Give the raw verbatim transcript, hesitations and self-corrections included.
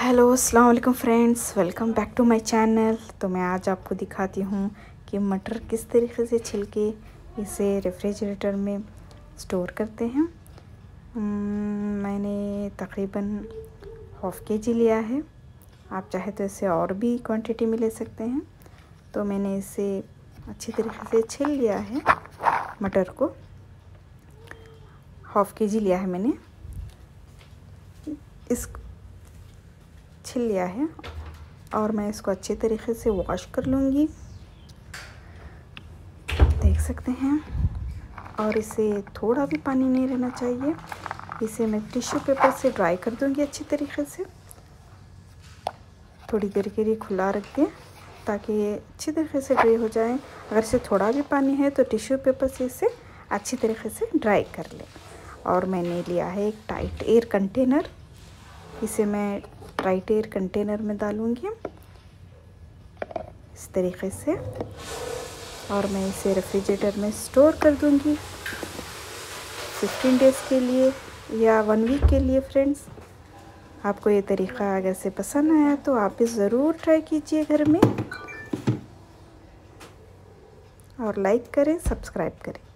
Hello अस्सलाम वालेकुम friends, welcome back to my channel. तो मैं आज आपको दिखाती हूँ कि मटर किस तरीके से छिल के इसे रेफ्रिजरेटर में स्टोर करते हैं। मैंने तकरीबन हाफ़ के जी लिया है। आप चाहे तो इसे और भी क्वांटिटी में ले सकते हैं। तो मैंने इसे अच्छी तरीके से छिल लिया है। मटर को हाफ़ के जी लिया है मैंने, इस छिल लिया है और मैं इसको अच्छे तरीके से वॉश कर लूँगी, देख सकते हैं। और इसे थोड़ा भी पानी नहीं रहना चाहिए। इसे मैं टिश्यू पेपर से ड्राई कर दूँगी अच्छी तरीके से, थोड़ी देर के लिए खुला रख दें ताकि ये अच्छी तरीके से ड्राई हो जाए। अगर इसे थोड़ा भी पानी है तो टिश्यू पेपर से इसे अच्छी तरीके से ड्राई कर लें। और मैंने लिया है एक टाइट एयर कंटेनर, इसे मैं टाइट एयर कंटेनर में डालूँगी इस तरीके से, और मैं इसे रेफ्रिजरेटर में स्टोर कर दूँगी फिफ्टीन डेज़ के लिए या वन वीक के लिए। फ्रेंड्स, आपको ये तरीक़ा अगर से पसंद आया तो आप भी ज़रूर ट्राई कीजिए घर में, और लाइक करें, सब्सक्राइब करें।